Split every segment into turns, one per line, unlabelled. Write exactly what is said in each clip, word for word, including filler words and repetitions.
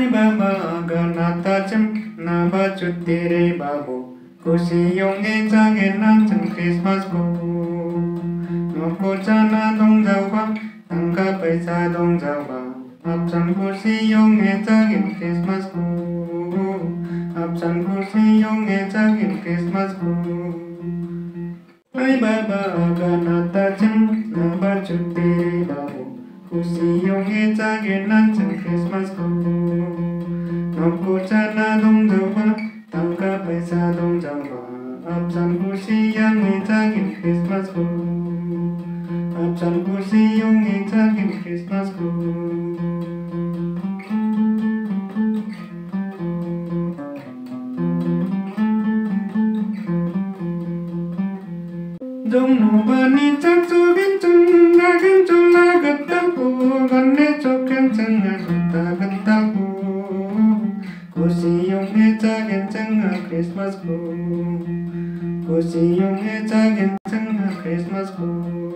Ay baba ganata chim na ba chutere babu खुशियों के जागे नाचन क्रिसमस को नको जाना दong जावा तंका पैसा dong जावा अपसन खुशियों के जागे क्रिसमस को अपसन खुशियों के जागे क्रिसमस को ay baba ganata chim na ba chutere babu खुशियों के जागे नाचन क्रिसमस को नको जाना dong जावा tangka paisa dong jawa apsan kursi yang ngejagin Christmas ku apsan kursi yang ngejagin Christmas ku dong no bani chak su bin chung nagan chula gatal ku ganne chokan changa gata gatal ku खुशियों में जागे चंगा Christmas को खुशियों में जागे चंगा Christmas को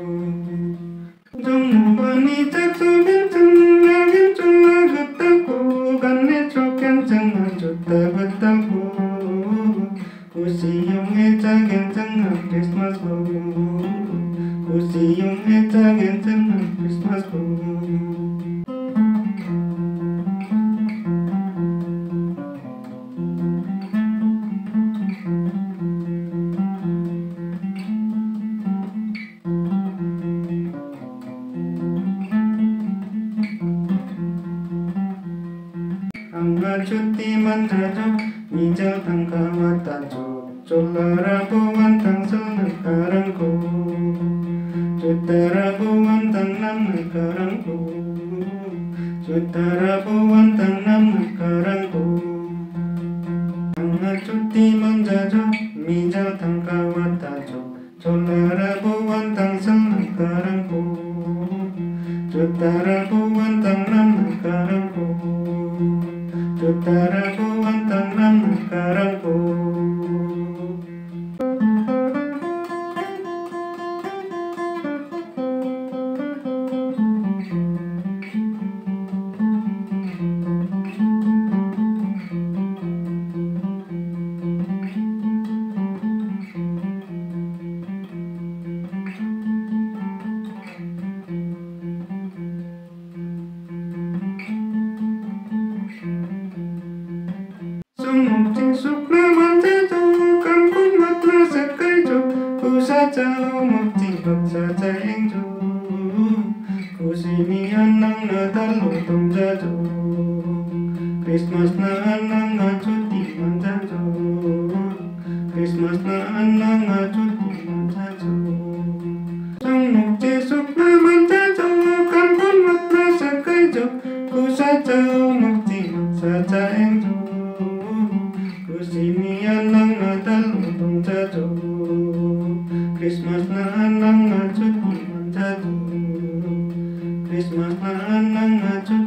जंग बनी चक्सु बिन चंगा बिन चुला गत्ता को गन्ने चोकन चंगा जुत्ता गत्ता को खुशियों में जागे चंगा क्रिसमस को खुशियों में जागे चंगा क्रिसमस को angga cuti mandrajo mijal tangka matajo colaraku wantang senekarangku cutaraku wantang nam nekarangku cutaraku wantang nam nekarangku angga cuti mandrajo mijal tangka matajo colaraku wantang senekarangku cutaraku wantang nam nekarangku Cutaraku wantang nam nekarangku Sungguh sukna manjajo kan pun matna sakaijo ku saja mukti saja engjo ku sini anang natal lutung jajo Christmas na anang ngacuti manjajo Christmas na anang ngacuti manjajo Sungguh sukna manjajo kan pun matna sakaijo ku saja mukti saja engjo Sini anang natal lutung jajo Christmas na anang ngacuti manjajo Christmas na anang ngacuti